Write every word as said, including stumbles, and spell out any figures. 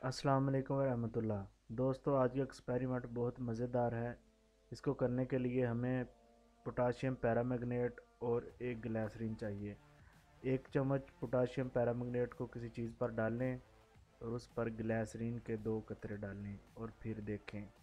अस्सलाम वालेकुम रहमतुल्लाह। दोस्तों, आज का एक्सपेरिमेंट बहुत मज़ेदार है। इसको करने के लिए हमें पोटाशियम पैरामैग्नेट और एक ग्लिसरीन चाहिए। एक चम्मच पोटाशियम पैरामैग्नेट को किसी चीज़ पर डालें और उस पर ग्लिसरीन के दो कतरे डालें और फिर देखें